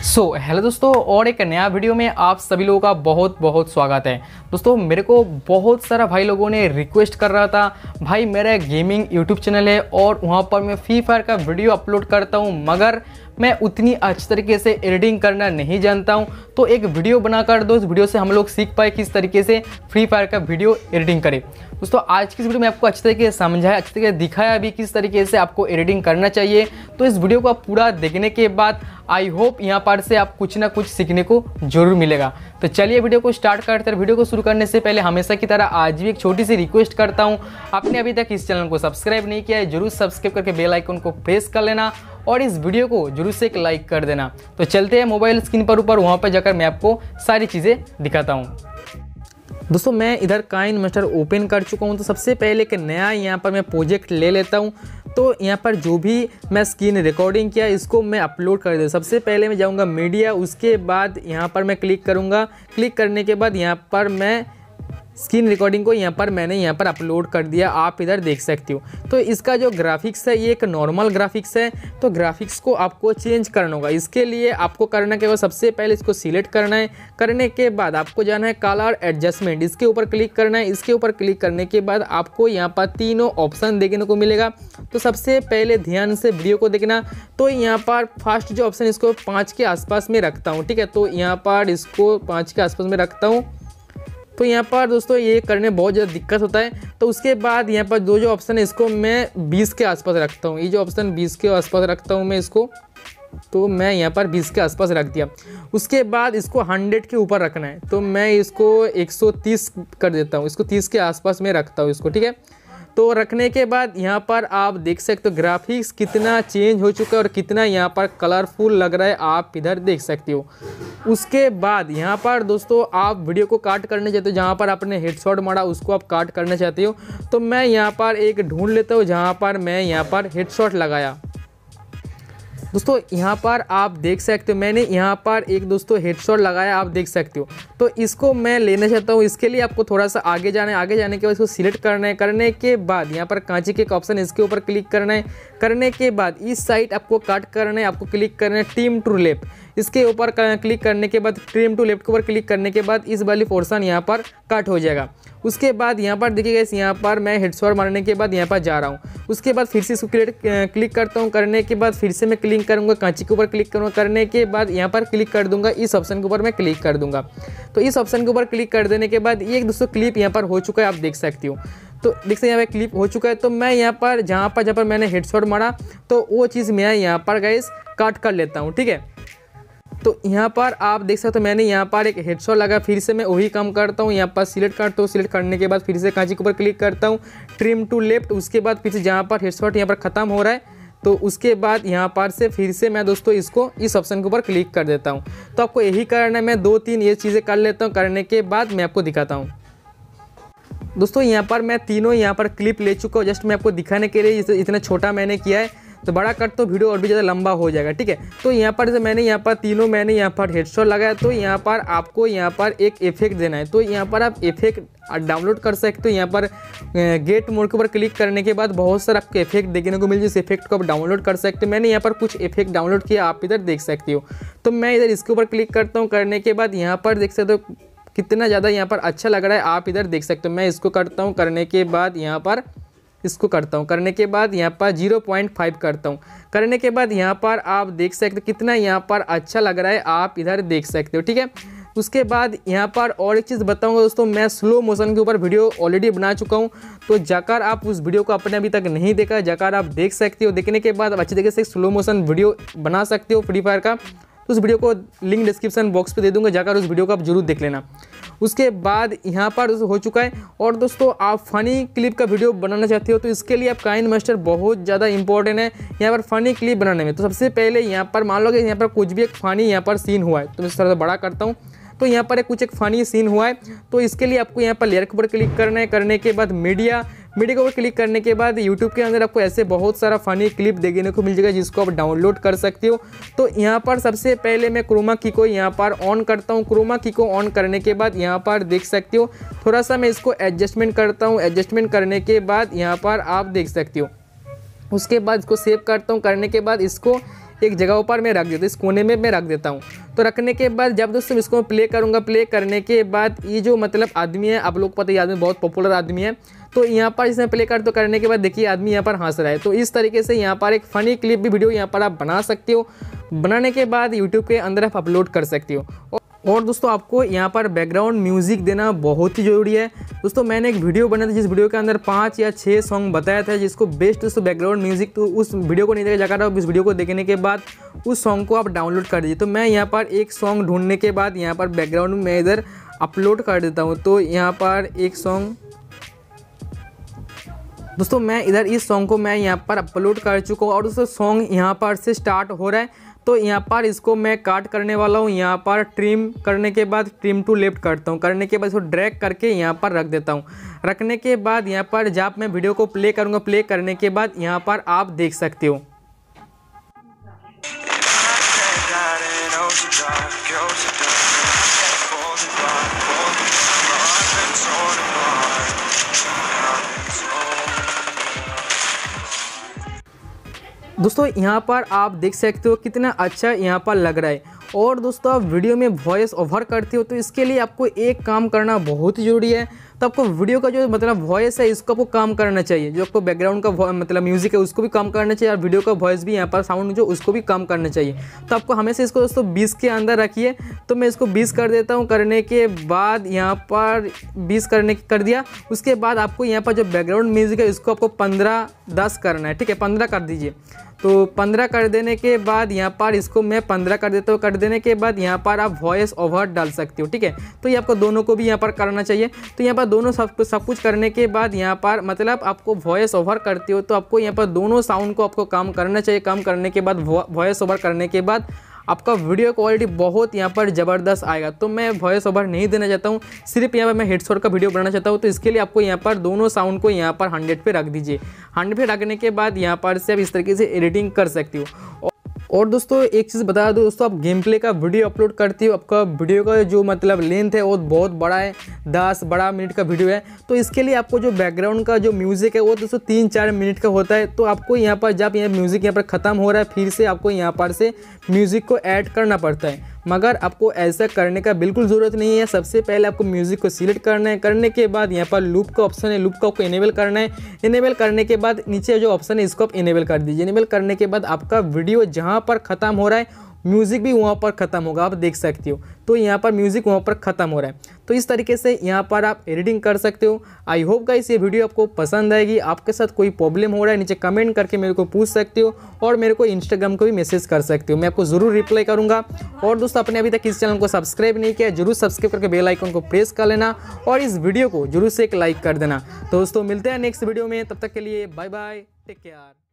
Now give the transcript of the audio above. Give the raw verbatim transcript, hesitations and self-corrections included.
सो so, hello दोस्तों, और एक नया वीडियो में आप सभी लोगों का बहुत बहुत स्वागत है। दोस्तों, मेरे को बहुत सारा भाई लोगों ने रिक्वेस्ट कर रहा था, भाई मेरा गेमिंग यूट्यूब चैनल है और वहाँ पर मैं फ्री फायर का वीडियो अपलोड करता हूँ, मगर मैं उतनी अच्छी तरीके से एडिटिंग करना नहीं जानता हूँ, तो एक वीडियो बना कर दो। इस वीडियो से हम लोग सीख पाए किस तरीके से फ्री फायर का वीडियो एडिटिंग करें। दोस्तों, आज की इस वीडियो में आपको अच्छी तरीके से समझाया, अच्छी तरीके से दिखाया भी किस तरीके से आपको एडिटिंग करना चाहिए। तो इस वीडियो को आप पूरा देखने के बाद आई होप यहाँ पर से आप कुछ ना कुछ सीखने को जरूर मिलेगा। तो चलिए वीडियो को स्टार्ट करते हैं। वीडियो को शुरू करने से पहले हमेशा की तरह आज भी एक छोटी सी रिक्वेस्ट करता हूँ, आपने अभी तक इस चैनल को सब्सक्राइब नहीं किया है, जरूर सब्सक्राइब करके बेल आइकन को प्रेस कर लेना और इस वीडियो को जरूर से एक लाइक कर देना। तो चलते हैं मोबाइल स्क्रीन पर ऊपर, वहाँ पर जाकर मैं आपको सारी चीज़ें दिखाता हूँ। दोस्तों, मैं इधर काइन मास्टर ओपन कर चुका हूँ। तो सबसे पहले एक नया यहाँ पर मैं प्रोजेक्ट ले लेता हूँ। तो यहाँ पर जो भी मैं स्क्रीन रिकॉर्डिंग किया इसको मैं अपलोड कर दूँ। सबसे पहले मैं जाऊँगा मीडिया, उसके बाद यहाँ पर मैं क्लिक करूँगा। क्लिक करने के बाद यहाँ पर मैं स्क्रीन रिकॉर्डिंग को यहाँ पर मैंने यहाँ पर अपलोड कर दिया, आप इधर देख सकते हो। तो इसका जो ग्राफिक्स है ये एक नॉर्मल ग्राफिक्स है, तो ग्राफिक्स को आपको चेंज करना होगा। इसके लिए आपको करना क्या होगा, सबसे पहले इसको सिलेक्ट करना है। करने के बाद आपको जाना है कलर एडजस्टमेंट, इसके ऊपर क्लिक करना है। इसके ऊपर क्लिक करने के बाद आपको यहाँ पर तीनों ऑप्शन देखने को मिलेगा। तो सबसे पहले ध्यान से वीडियो को देखना। तो यहाँ पर फर्स्ट जो ऑप्शन इसको पाँच के आसपास में रखता हूँ, ठीक है। तो यहाँ पर इसको पाँच के आसपास में रखता हूँ। तो यहाँ पर दोस्तों ये करने में बहुत ज़्यादा दिक्कत होता है। तो उसके बाद यहाँ पर दो जो ऑप्शन है इसको मैं बीस के आसपास रखता हूँ। ये जो ऑप्शन बीस के आसपास रखता हूँ मैं इसको, तो मैं यहाँ पर बीस के आसपास रख दिया। उसके बाद इसको सौ के ऊपर रखना है, तो मैं इसको एक सौ तीस कर देता हूँ। इसको तीस के आसपास में रखता हूँ इसको, ठीक है। तो रखने के बाद यहाँ पर आप देख सकते हो ग्राफिक्स कितना चेंज हो चुका है और कितना यहाँ पर कलरफुल लग रहा है, आप इधर देख सकते हो। उसके बाद यहाँ पर दोस्तों आप वीडियो को काट करने चाहते हो, जहाँ पर आपने हेडशॉट मारा उसको आप काट करना चाहते हो, तो मैं यहाँ पर एक ढूंढ लेता हूँ जहाँ पर मैं यहाँ पर हेडशॉट लगाया। दोस्तों, यहाँ पर आप देख सकते हो मैंने यहाँ पर एक दोस्तों हेडशॉट लगाया, आप देख सकते हो। तो इसको मैं लेना चाहता हूँ। इसके लिए आपको थोड़ा सा आगे जाना है। आगे जाने के बाद इसको सिलेक्ट करना है। करने के बाद यहाँ पर कांचे के एक ऑप्शन है, इसके ऊपर क्लिक करना है। करने के बाद इस साइड आपको कट करना है, आपको क्लिक करना है ट्रिम टू लेफ्ट। इसके ऊपर क्लिक करने के बाद ट्रिम टू लेफ्ट के ऊपर क्लिक करने के बाद इस वाली पोर्शन यहाँ पर कट हो जाएगा। उसके बाद यहाँ पर देखिएगा, इस यहाँ पर मैं हेडशॉट मारने के बाद यहाँ पर जा रहा हूँ। उसके बाद फिर से इसको क्लिक क्लिक करता हूँ। करने के बाद फिर से मैं क्लिक करूँगा, कांची के ऊपर क्लिक करूँगा। करने के बाद यहाँ पर क्लिक कर दूँगा, इस ऑप्शन के ऊपर मैं क्लिक कर दूँगा। तो इस ऑप्शन के ऊपर क्लिक कर देने के बाद ये एक दोस्तों क्लिप यहाँ पर हो चुका है, आप देख सकते हो। तो देख सकते हैं यहाँ पे क्लिप हो चुका है। तो मैं यहाँ पर जहाँ पर जहाँ पर मैंने हेडशॉट मारा तो वो चीज़ मैं यहाँ पर गाइस काट कर लेता हूँ, ठीक है। तो यहाँ पर आप देख सकते हो मैंने यहाँ पर एक हेडशॉट लगा, फिर से मैं वही काम करता हूँ। यहाँ पर सिलेक्ट करता हूँ, सिलेक्ट करने के बाद फिर से कांची के ऊपर क्लिक करता हूँ, ट्रिम टू लेफ्ट। उसके बाद फिर से जहाँ पर हेडशॉट यहाँ पर ख़त्म हो रहा है, तो उसके बाद यहाँ पर से फिर से मैं दोस्तों इसको इस ऑप्शन के ऊपर क्लिक कर देता हूँ। तो आपको यही करना है। मैं दो तीन ये चीज़ें कर लेता हूँ, करने के बाद मैं आपको दिखाता हूँ। दोस्तों, यहाँ पर मैं तीनों यहाँ पर क्लिप ले चुका हूँ, जस्ट मैं आपको दिखाने के लिए। इतना छोटा मैंने किया है, तो बड़ा कट तो वीडियो और भी ज़्यादा लंबा हो जाएगा, ठीक है। तो यहाँ पर जैसे मैंने यहाँ पर तीनों मैंने यहाँ पर हेडशॉट लगाया, तो यहाँ पर आपको यहाँ पर एक इफेक्ट देना है। तो यहाँ पर आप इफेक्ट डाउनलोड कर सकते हो। यहाँ पर गेट मोड के ऊपर क्लिक करने के बाद बहुत सारा आपको इफेक्ट देखने को मिल जाए, इस इफेक्ट को आप डाउनलोड कर सकते हो। मैंने यहाँ पर कुछ इफेक्ट डाउनलोड किया, आप इधर देख सकते हो। तो मैं इधर इसके ऊपर क्लिक करता हूँ। करने के बाद यहाँ पर देख सकते हो कितना ज़्यादा यहाँ पर अच्छा लग रहा है, आप इधर देख सकते हो। मैं इसको करता हूँ, करने के बाद यहाँ पर इसको करता हूँ। करने के बाद यहाँ पर ज़ीरो पॉइंट फाइव करता हूँ। करने के बाद यहाँ पर आप देख सकते हो कितना यहाँ पर अच्छा लग रहा है, आप इधर देख सकते हो, ठीक है। उसके बाद यहाँ पर और एक चीज़ बताऊँगा दोस्तों, मैं स्लो मोशन के ऊपर वीडियो ऑलरेडी बना चुका हूँ। तो जाकर आप उस वीडियो को अपने अभी तक नहीं देखा, जाकर आप देख सकते हो। देखने के बाद अच्छी तरीके से स्लो मोशन वीडियो बना सकते हो फ्री फायर का। तो उस वीडियो को लिंक डिस्क्रिप्शन बॉक्स पे दे दूंगा, जाकर उस वीडियो को आप जरूर देख लेना। उसके बाद यहाँ पर हो चुका है। और दोस्तों, आप फ़नी क्लिप का वीडियो बनाना चाहते हो तो इसके लिए आप काइन मास्टर बहुत ज़्यादा इंपॉर्टेंट है यहाँ पर फ़नी क्लिप बनाने में। तो सबसे पहले यहाँ पर मान लो कि यहाँ पर कुछ भी एक फ़नी यहाँ पर सीन हुआ है, तो मैं इस तरह से बड़ा करता हूँ। तो यहाँ पर एक कुछ एक फ़नी सीन हुआ है, तो इसके लिए आपको यहाँ पर लेयर के ऊपर क्लिक करना है। करने के बाद मीडिया मीडिया के ऊपर क्लिक करने के बाद यूट्यूब के अंदर आपको ऐसे बहुत सारा फ़नी क्लिप देखने को मिल जाएगा, जिसको आप डाउनलोड कर सकते हो। तो यहाँ पर सबसे पहले मैं क्रोमा की को यहाँ पर ऑन करता हूँ। क्रोमा की को ऑन करने के बाद यहाँ पर देख सकते हो थोड़ा सा मैं इसको एडजस्टमेंट करता हूँ। एडजस्टमेंट करने के बाद यहाँ पर आप देख सकते हो। उसके बाद इसको सेव करता हूँ। करने के बाद इसको एक जगह पर मैं रख देता हूँ, इस कोने में मैं रख देता हूँ। तो रखने के बाद जब दोस्तों इसको प्ले करूँगा, प्ले करने के बाद ये जो मतलब आदमी है, आप लोग को पता है ये आदमी बहुत पॉपुलर आदमी है, तो यहाँ पर इसमें प्ले कर तो करने के बाद देखिए आदमी यहाँ पर हंस रहा है। तो इस तरीके से यहाँ पर एक फ़नी क्लिप भी वीडियो यहाँ पर आप बना सकते हो। बनाने के बाद यूट्यूब के अंदर आप अपलोड कर सकते हो। और दोस्तों आपको यहाँ पर बैकग्राउंड म्यूज़िक देना बहुत ही ज़रूरी है। दोस्तों मैंने एक वीडियो बनाया था जिस वीडियो के अंदर पाँच या छः सॉन्ग बताया था जिसको बेस्ट दोस्तों बैकग्राउंड म्यूज़िक, तो उस वीडियो को नहीं देखा जाकर आप इस वीडियो को देखने के बाद उस सॉन्ग को आप डाउनलोड कर दीजिए। तो मैं यहाँ पर एक सॉन्ग ढूंढने के बाद यहाँ पर बैकग्राउंड में इधर अपलोड कर देता हूँ। तो यहाँ पर एक सॉन्ग दोस्तों मैं इधर इस सॉन्ग को मैं यहाँ पर अपलोड कर चुका हूँ और दोस्तों सॉन्ग यहाँ पर से स्टार्ट हो रहा है। तो यहाँ पर इसको मैं काट करने वाला हूँ। यहाँ पर ट्रिम करने के बाद ट्रिम टू लेफ्ट करता हूँ, करने के बाद इसको ड्रैग करके यहाँ पर रख देता हूँ। रखने के बाद यहाँ पर जब मैं वीडियो को प्ले करूँगा, प्ले करने के बाद यहाँ पर आप देख सकते हो। दोस्तों यहाँ पर आप देख सकते हो कितना अच्छा यहाँ पर लग रहा है। और दोस्तों आप वीडियो में वॉइस ओवर करते हो तो इसके लिए आपको एक काम करना बहुत ज़रूरी है। तो आपको वीडियो का जो मतलब वॉइस है इसको आपको काम करना चाहिए, जो आपको बैकग्राउंड का मतलब म्यूज़िक है उसको भी काम करना चाहिए और वीडियो का वॉइस भी यहाँ पर साउंड जो उसको भी काम करना चाहिए। तो आपको हमेशा इसको दोस्तों बीस के अंदर रखिए। तो मैं इसको बीस कर देता हूँ। करने के बाद यहाँ पर बीस करने कर दिया। उसके बाद आपको यहाँ पर जो बैकग्राउंड म्यूज़िक है इसको आपको पंद्रह दस करना है, ठीक है, पंद्रह कर दीजिए। तो पंद्रह कर देने के बाद यहाँ पर इसको मैं पंद्रह कर देता हूँ। कर देने के बाद यहाँ पर आप वॉइस ओवर डाल सकते हो, ठीक है। तो ये आपको दोनों को भी यहाँ पर करना चाहिए। तो यहाँ पर दोनों सब सब कुछ करने के बाद यहाँ पर मतलब आपको वॉइस ओवर करते हो तो आपको यहाँ पर दोनों साउंड को आपको काम करना चाहिए। काम करने के बाद वॉइस ओवर करने के बाद आपका वीडियो क्वालिटी बहुत यहाँ पर ज़बरदस्त आएगा। तो मैं वॉइस ओवर नहीं देना चाहता हूँ, सिर्फ यहाँ पर मैं हेडशॉट का वीडियो बनाना चाहता हूँ। तो इसके लिए आपको यहाँ पर दोनों साउंड को यहाँ पर हंड्रेड पे रख दीजिए। हंड्रेड पे रखने के बाद यहाँ पर से आप इस तरीके से एडिटिंग कर सकते हो। और दोस्तों एक चीज़ बता दो दोस्तों, आप गेम प्ले का वीडियो अपलोड करते हो, आपका वीडियो का जो मतलब लेंथ है वो बहुत बड़ा है, दस बड़ा मिनट का वीडियो है। तो इसके लिए आपको जो बैकग्राउंड का जो म्यूज़िक है वो दोस्तों तीन चार मिनट का होता है। तो आपको यहाँ पर जब यह म्यूज़िक यहाँ पर ख़त्म हो रहा है फिर से आपको यहाँ पर से म्यूज़िक को ऐड करना पड़ता है, मगर आपको ऐसा करने का बिल्कुल ज़रूरत नहीं है। सबसे पहले आपको म्यूज़िक को सिलेक्ट करना है। करने के बाद यहाँ पर लूप का ऑप्शन है, लूप का आपको इनेबल करना है। इनेबल करने के बाद नीचे जो ऑप्शन है इसको आप इनेबल कर दीजिए। इनेबल करने के बाद आपका वीडियो जहाँ पर ख़त्म हो रहा है म्यूज़िक भी वहाँ पर ख़त्म होगा, आप देख सकते हो। तो यहाँ पर म्यूज़िक वहाँ पर ख़त्म हो रहा है। तो इस तरीके से यहाँ पर आप एडिटिंग कर सकते हो। आई होप गाइस ये वीडियो आपको पसंद आएगी। आपके साथ कोई प्रॉब्लम हो रहा है नीचे कमेंट करके मेरे को पूछ सकते हो और मेरे को इंस्टाग्राम को भी मैसेज कर सकते हो, मैं आपको ज़रूर रिप्लाई करूँगा। और दोस्तों आपने अभी तक इस चैनल को सब्सक्राइब नहीं किया, जरूर सब्सक्राइब करके बेल आइकन को प्रेस कर लेना और इस वीडियो को जरूर से एक लाइक कर देना। तो दोस्तों मिलते हैं नेक्स्ट वीडियो में, तब तक के लिए बाय बाय, टेक केयर।